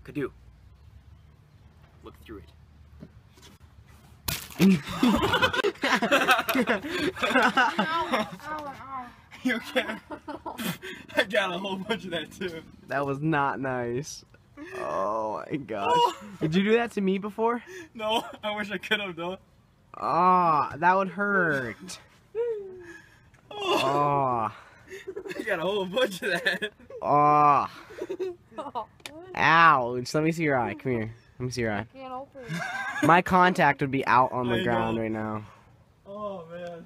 Could do. Look through it. You okay? I got a whole bunch of that too. That was not nice. Oh my gosh. Did you do that to me before? No, I wish I could have though. Ah, that would hurt. Oh. I got a whole bunch of that. Oh. Ouch. Let me see your eye. Come here. Let me see your eye. Can't open. My contact would be out on the I ground know. right now. Oh man.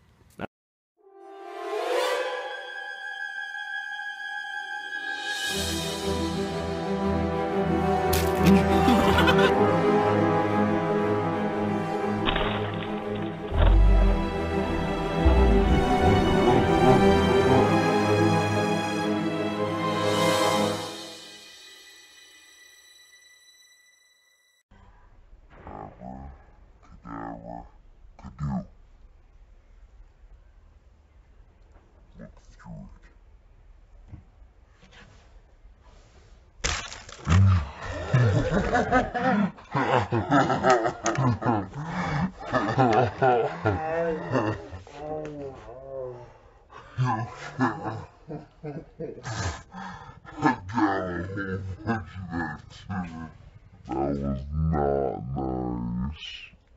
That was not nice.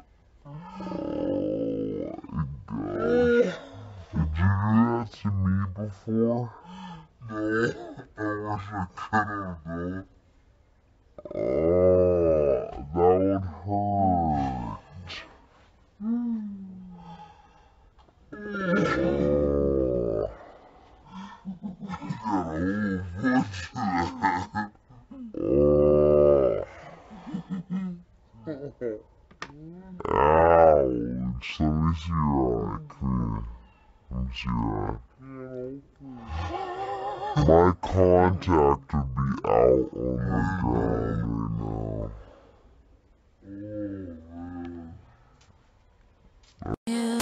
Oh my gosh. Did you do that to me before? No, I wish I could have though. Oh, that would hurt. Oh. Got a whole bunch of that. Oh. Ouch. Let me see your eye. Come here. Let me see your eye. My contact would be out on the ground right now. You